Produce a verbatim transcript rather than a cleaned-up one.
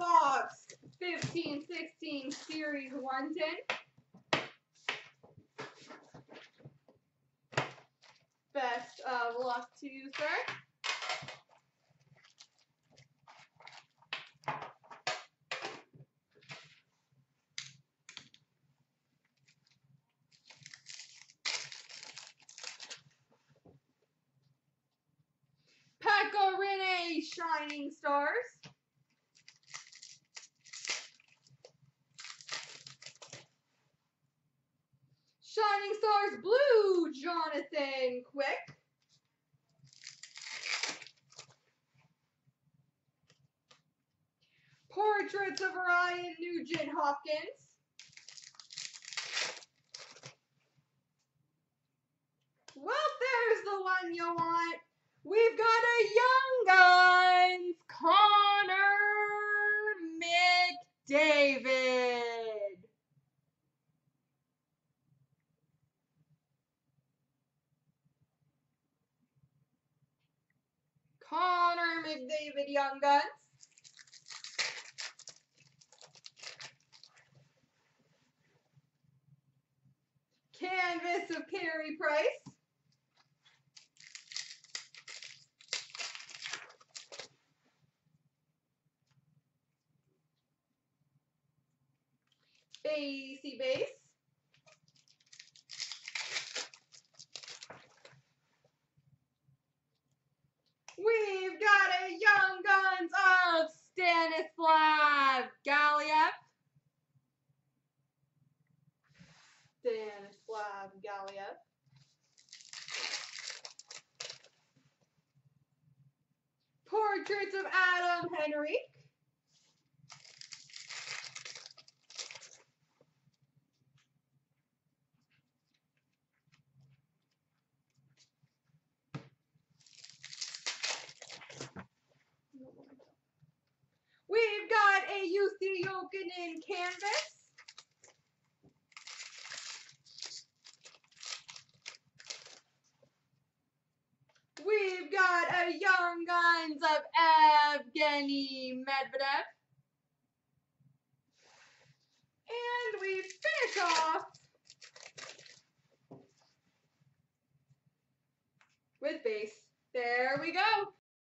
box fifteen sixteen Series London. Best of luck to you, sir. Pecorine Shining Stars. Shining Stars Blue, Jonathan Quick. Portraits of Ryan Nugent Hopkins. Well, there's the one you want. We've got a Young Guns, Connor McDavid. Connor McDavid, Young Guns. Canvas of Carey Price. Basey base. We've got a Young Guns of Stanislav Galiev. Stanislav Galiev. Portraits of Adam Henrique. We've got a U C Jokinen canvas. We've got a Young Guns of Evgeny Medvedev. And we finish off with base. There we go.